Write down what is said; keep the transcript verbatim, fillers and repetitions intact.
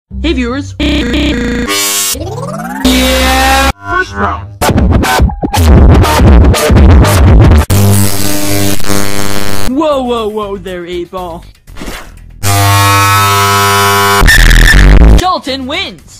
Hey viewers. Yeah! First round. Whoa, whoa, whoa there, eight ball. Gelatin wins!